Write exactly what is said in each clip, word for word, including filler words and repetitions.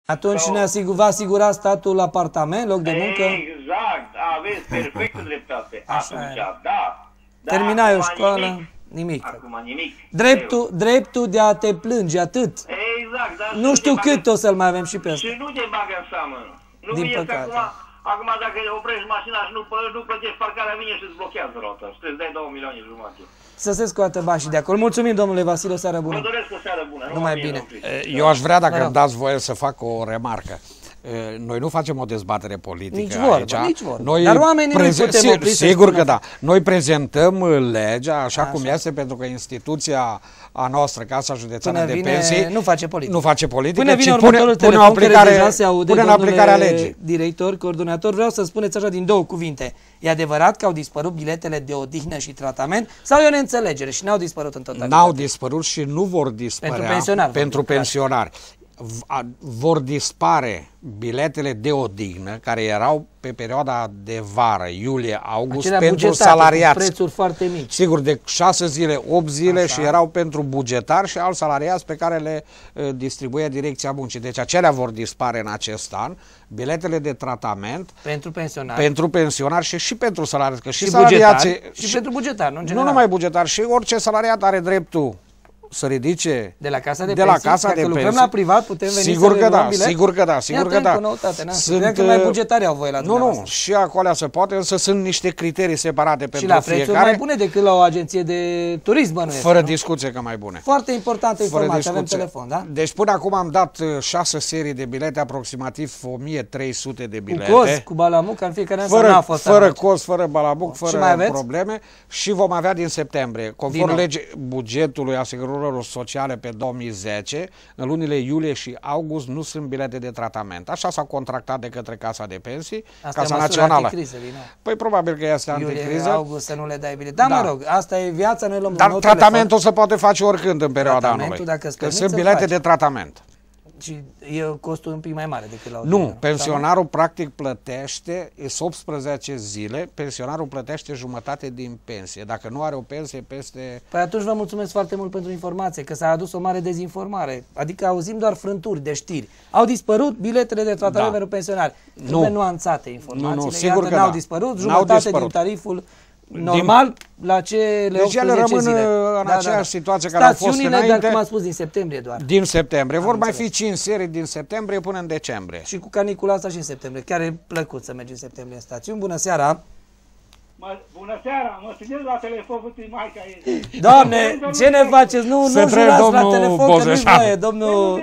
Atunci ne asigur, va asigura statul apartament, loc de muncă? Exact, aveți perfectă dreptate. Atunci, da. Terminai o școală? Nimic. Acum nimic. Dreptul, dreptul de a te plânge, atât. Exact, dar nu știu cât o să-l mai avem și pe ăsta. Și nu te bagă în seamă. Nu Din vine păcate. acum, acum dacă oprești mașina și nu, nu plătești parcarea, vine și îți blochează rota. Și trebuie să dai două milioane jumate. Să se scoată bani și de acolo. Mulțumim, domnule Vasile, o seară bună. Vă doresc o seară bună. Numai bine. Eu aș vrea, dacă îmi dați voie, să fac o remarcă. Noi nu facem o dezbatere politică nici vorba, aici. Nici vorba. Noi Dar oamenii nu putem opri. Sigur că da. Noi prezentăm legea așa, așa cum este, pentru că instituția a noastră, Casa Județeană de Pensii, nu face politică. Nu face politică, Până vine ci pune, pune în aplicare, se aude, pune în aplicarea legii. Director, coordonator, vreau să spuneți așa din două cuvinte. E adevărat că au dispărut biletele de odihnă și tratament sau e o neînțelegere și n-au dispărut în totalitate? N-au dispărut și nu vor dispărea pentru pensionari. Pentru pensionari. Vor dispare biletele de odihnă care erau pe perioada de vară, iulie, august, acelea pentru salariați. Cu prețuri foarte mici. Sigur, de șase zile, opt zile. Așa. Și erau pentru bugetari și alți salariați pe care le uh, distribuie Direcția Muncii. Deci acelea vor dispare în acest an. Biletele de tratament pentru pensionari, pentru pensionari și, și pentru salariați. Că și, și salariații, bugetari, și, și pentru bugetari, nu în general. Nu numai bugetari, și orice salariat are dreptul să ridice de la casa de, de pensii, la casa dacă de lucrăm pensii. La privat, putem veni sigur să că da, bilet? Sigur că da, sigur că da. Noutate, sunt că mai bugetari au voie la Nu, nu, și acolo se poate, însă sunt niște criterii separate și pentru la fiecare. prețuri mai bune decât la o agenție de turism, bănuiesc. Fără discuție că mai bune. Foarte importantă informație, avem telefon, da? Deci până acum am dat șase serii de bilete, aproximativ o mie trei sute de bilete. Cu cost, cu balamuc, în fiecare an fără, n-a fost fără cost, fără balamuc, fără și probleme și vom avea din septembrie. Conform legii bugetului asigurărilor sociale pe două mii zece, în lunile iulie și august nu sunt bilete de tratament. Așa s-a contractat de către Casa de Pensii, asta Casa Națională. Anticriză, păi probabil că este anticriză. Iulie, august să nu le dai bilete. Da, da, mă rog, asta e viața, noi luăm Dar tratamentul se poate face oricând în perioada anului. Că sunt bilete de tratament. Și e costul un pic mai mare decât la o Nu, pensionarul practic plătește, e optsprezece zile, pensionarul plătește jumătate din pensie. Dacă nu are o pensie peste... Păi atunci vă mulțumesc foarte mult pentru informație, că s-a adus o mare dezinformare. Adică auzim doar frânturi de știri. Au dispărut biletele de tratament da. pentru pensionari. Trebuie nuanțate informațiile. Nu, nu, sigur că n-au da. dispărut, jumătate dispărut. din tariful normal din... la cele deci ele rămân zile. în da, aceeași da, da. situație care au fost înainte. Dar cum am spus, din septembrie doar. Din septembrie. Am Vor înțeles. mai fi cinci serii din septembrie până în decembrie. Și cu canicula asta și în septembrie. Chiar e plăcut să mergi în septembrie în stațiuni. Bună seara! Mă, bună seara! Mă țineți la telefon cu maica ei. Doamne, ce ne faceți? Nu, nu jurați la telefon, că nu-i voie, domnul...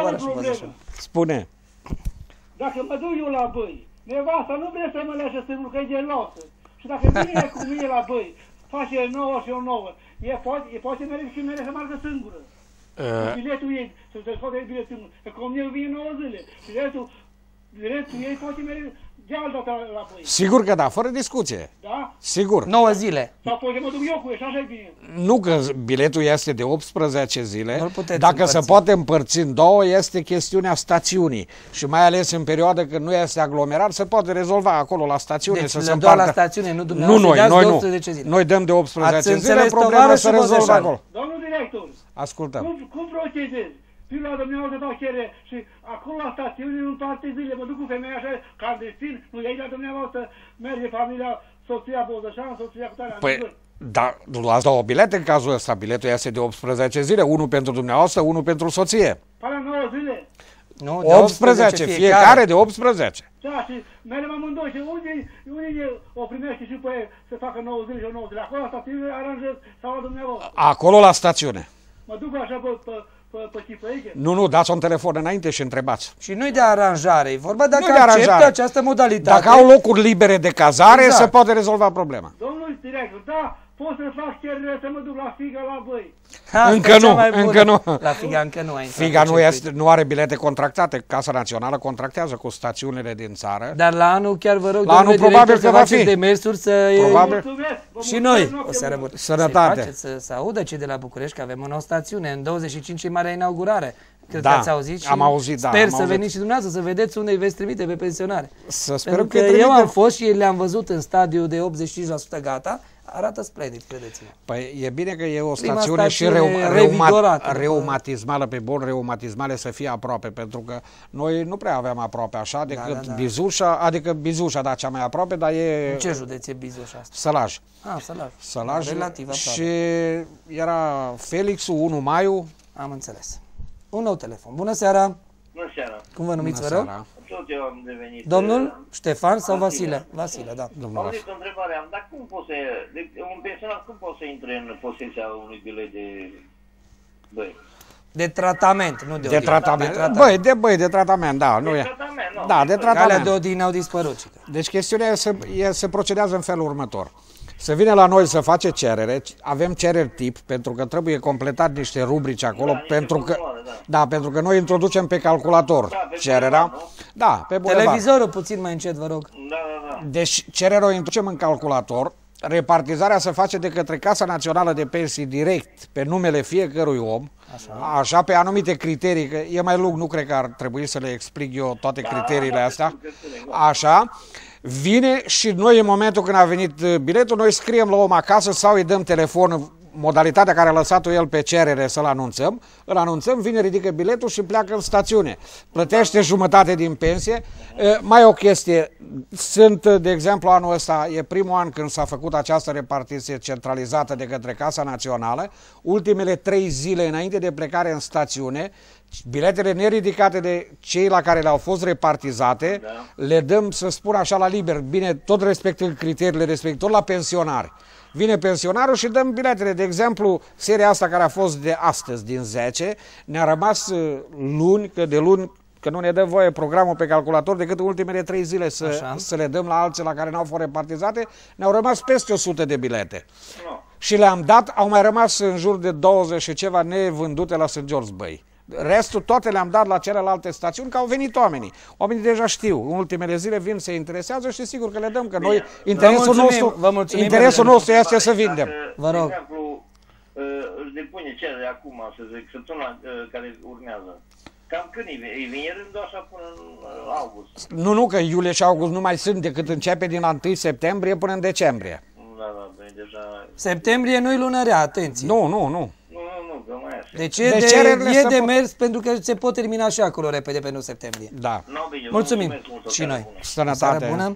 Spune. Dacă mă duc eu la băi, nevasta nu vrea să mă lase singur, că e gelosă. Și dacă vine cu mine la băi, face nouă și o nouă, e poate, e poate merge și merge să meargă singură. Uh. Biletul ei, să se scoate biletul singur. Că cum eu vine nouă zile. Și restul, restul ei poate merge de altă la băi. Sigur că da, fără discuție. Da? Sigur. nouă zile. Sau poate mă duc eu cu ei, așa e bine. Nu, că biletul este de optsprezece zile. Dacă se poate împărți în două, este chestiunea stațiunii. Și mai ales în perioada când nu este aglomerat, se poate rezolva acolo la stațiune. Deci să le se doar împartă. la stațiune, nu dumneavoastră. Nu noi, noi nu. Zile. Noi dăm de optsprezece Ați zile, problema să rezolvă acolo. Domnul director, ascultăm. Cum, cum procedezi? Fiul la dumneavoastră dau cerere și acolo la stațiune în parte zile mă duc cu femeia așa clandestin, nu e aici la dumneavoastră, merge familia, soția Bozășan, soția cu tare. Păi, da, nu ați dat o bilet în cazul ăsta, biletul este de optsprezece zile, unul pentru dumneavoastră, unul pentru soție. Până nouă zile. Nu, optsprezece, fiecare. fiecare de optsprezece. Da, și mergem amândoi și unii, unii o primește și pe să facă nouă zile și o nouă zile. Acolo la stațiune aranjez sau la dumneavoastră. Acolo la stațiune. Mă duc așa pe... pe Nu, nu, dați un telefon înainte și întrebați. Și nu-i de aranjare, e vorba dacă acceptă această modalitate. Dacă au locuri libere de cazare, exact. se poate rezolva problema. Domnul director, da, pot să fac cerere să mă duc la Figa la băi. Încă nu, încă nu. La Figa încă nu ai Figa nu, este, nu are bilete contractate. Casa Națională contractează cu stațiunile din țară. Dar la anul chiar vă rog, la anul probabil că va fi. Demersuri să probabil. Și noi. O seară bună. Sănătate. Să se audă cei de la București că avem o nouă stațiune. În douăzeci și cinci e marea inaugurare. Cred da, că ați auzit și am auzit, da, sper am să auzit. veniți și dumneavoastră să vedeți unde îi veți trimite pe pensionare. Să sperăm că, că eu am fost și le-am văzut în stadiu de optzeci și cinci la sută gata. Arată splendid, credeți-mă. Păi e bine că e o Prima stațiune și stațiune reuma, revigorată. reuma, reumatismală, pe boli reumatismale să fie aproape, pentru că noi nu prea aveam aproape așa, decât da, da. Bizușa, adică Bizușa, da, cea mai aproape, dar e... În ce județ e Bizușa asta? Sălaj. Ah, Sălaj. Sălaj. Relativ aproape. Și era Felixul, unu Maiu. Am înțeles. Un nou telefon. Bună seara! Bună seara! Cum vă numiți, Bună vă rog? seara. Tot eu am devenit... Domnul Ștefan sau Vasile. Vasile? Vasile, da. Domnul Am Vas- zis o întrebare, am, dar cum poate să... De, un pensionar cum poate să intre în posesia unui bilet de... Băi. De tratament, nu de De odihnă. tratament. De tratament. Băi, de băi, de tratament, da. Nu De e. tratament, nu. Da, de Calea tratament. de odihnă au dispărut. cică. Deci chestiunea e să, e, se procedează în felul următor. Să vină la noi să face cerere, avem cereri tip, pentru că trebuie completat niște rubrici acolo, Da, niște pentru că, formuloare, da. da, pentru că noi introducem pe calculator Da, pe cererea. bulevard, nu? Da, pe bulevard. Televizorul puțin mai încet, vă rog. Da, da, da. Deci cererea o introducem în calculator, repartizarea se face de către Casa Națională de Pensii direct pe numele fiecărui om, așa, așa pe anumite criterii, că e mai lung, nu cred că ar trebui să le explic eu toate criteriile astea, așa, vine și noi în momentul când a venit biletul, noi scriem la om acasă sau îi dăm telefonul, modalitatea care a lăsat-o el pe cerere să-l anunțăm, îl anunțăm, vine, ridică biletul și pleacă în stațiune. Plătește jumătate din pensie. Mai o chestie, sunt, de exemplu, anul ăsta, e primul an când s-a făcut această repartiție centralizată de către Casa Națională, ultimele trei zile înainte de plecare în stațiune, biletele neridicate de cei la care le-au fost repartizate, da, le dăm, să spun așa, la liber, bine, tot respectând criteriile respective, tot la pensionari. Vine pensionarul și dăm biletele. De exemplu, seria asta care a fost de astăzi, din zece, ne-a rămas luni, că de luni, că nu ne dă voie programul pe calculator decât ultimele trei zile să, să le dăm la alții la care n-au fost repartizate, ne-au rămas peste o sută de bilete. No. Și le-am dat, au mai rămas în jur de douăzeci și ceva nevândute la Saint George Bay. Restul toate le-am dat la celelalte stațiuni, că au venit oamenii. Oamenii deja știu, în ultimele zile vin, se interesează și sigur că le dăm, că Bine. noi, interesul mulțumim, nostru, vă mulțumim, interesul vă nostru este să vindem. Dacă, Vă rog. De exemplu, își depune cerere acum, să zic, săptămâna care urmează. Cam când îi vine rândul așa până în august? Nu, nu, că iulie și august nu mai sunt decât începe din întâi septembrie până în decembrie. Da, da, bine, deja... Septembrie nu-i lună rea, atenție. Nu, nu, nu. Nu, nu, nu, că mai așa. Deci e Deci de, cererile e se de pot- mers pentru că se pot termina și acolo repede pe nouă septembrie. Da. No, bine, vă Mulțumim mulțumesc mult, o și seară noi. bună. Sănătate. Seară bună.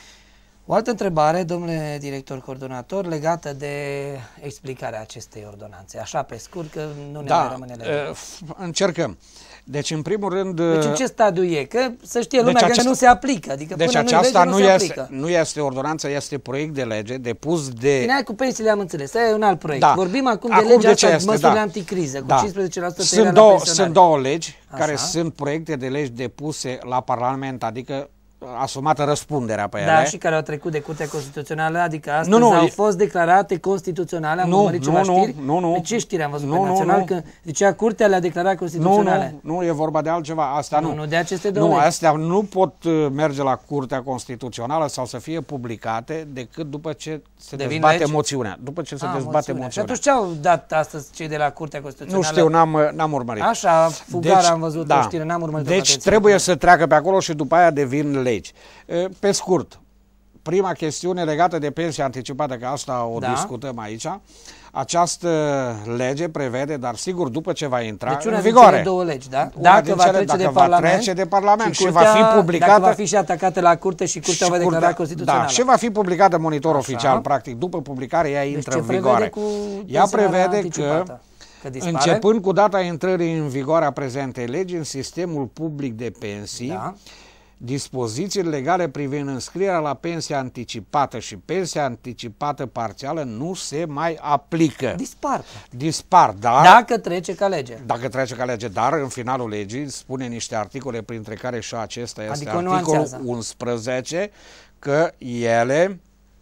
O altă întrebare, domnule director coordonator, legată de explicarea acestei ordonanțe. Așa pe scurt, că nu ne mai Da, rămâne la uh, f- încercăm. Deci, în primul rând... Deci în ce stadiu e? Că să știe lumea Deci că acesta- nu se aplică. Adică Deci până aceasta nu, nu, lege, nu se este, aplică. nu este ordonanță, este proiect de lege depus de... Bine, hai cu pensiile am înțeles. Aia e un alt proiect. Da. Vorbim acum, Acum de legea de ce asta, este, măsurile da. anticriză, cu Da. cincisprezece la sută tăierea Sunt la două, pensionari. sunt două legi Așa. care sunt proiecte de legi depuse la Parlament, adică asumată răspunderea pe ele. Da, și care au trecut de Curtea Constituțională, adică astăzi Nu, nu, au e- fost declarate constituționale, am Nu, urmărit ceva nu, nu, știri. nu, nu. De ce știri am văzut Nu, pe nu, Național? nu. Că zicea Curtea le-a declarat Nu, constituționale. nu, nu, e vorba de altceva, asta nu. Nu, nu, de aceste două Nu, legi. astea nu pot uh, merge la Curtea Constituțională sau să fie publicate decât după ce se Devin dezbate legi? moțiunea. După ce se Ah, dezbate moțiunea. moțiunea. Și atunci ce au dat astăzi cei de la Curtea Nu Constituțională? știu, n-am, n-am urmărit. Așa, fugar am văzut o știre, n-am urmărit. Deci trebuie să treacă pe acolo și după aia devin legi. E, Pe scurt, prima chestiune legată de pensia anticipată, că asta o Da. discutăm aici, această lege prevede, dar sigur după ce va intra Deci una în din vigoare. cele două legi, da? Una Dacă din va cele- trece dacă de va Parlament, trece de Parlament și va curtea- fi publicată- Dacă va fi și atacată la Curte și Curtea Și va declara curtea- constituțională. Da, și va fi publicată în monitor Așa. oficial, practic, după publicare ea intră ce în prevede vigoare. cu Ea pensionarea prevede anticipată? că, Că dispare? începând cu data intrării în vigoare a prezentei legi în sistemul public de pensii, Da. dispozițiile legale privind înscrierea la pensia anticipată și pensia anticipată parțială nu se mai aplică. Dispar. Dispar, dar... Dacă trece ca lege. Dacă trece ca lege, dar în finalul legii spune niște articole, printre care și acesta este Adică articolul nuanțează. unsprezece, că ele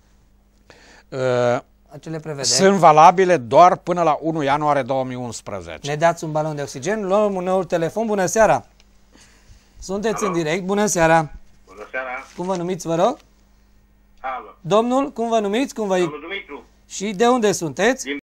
uh, Acele prevede. sunt valabile doar până la întâi ianuarie două mii unsprezece. Ne dați un balon de oxigen, luăm un nou telefon. Bună seara! Sunteți în direct, bună seara! Bună seara. Cum vă numiți, vă rog? Alo. Domnul, cum vă numiți? Cum vă... Domnul Dumitru. Și de unde sunteți? Din